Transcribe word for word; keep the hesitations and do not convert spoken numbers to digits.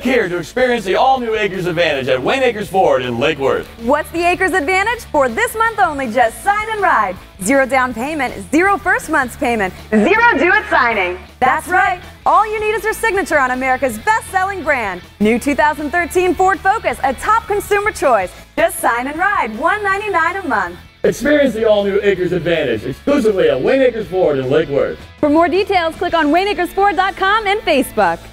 Click here to experience the all-new Akers Advantage at Wayne Akers Ford in Lake Worth. What's the Akers Advantage? For this month only, just sign and ride. Zero down payment, zero first month's payment, zero due at signing. That's right. All you need is your signature on America's best-selling brand. New two thousand thirteen Ford Focus, a top consumer choice. Just sign and ride, one ninety-nine a month. Experience the all-new Akers Advantage exclusively at Wayne Akers Ford in Lake Worth. For more details, click on Wayne Akers Ford dot com and Facebook.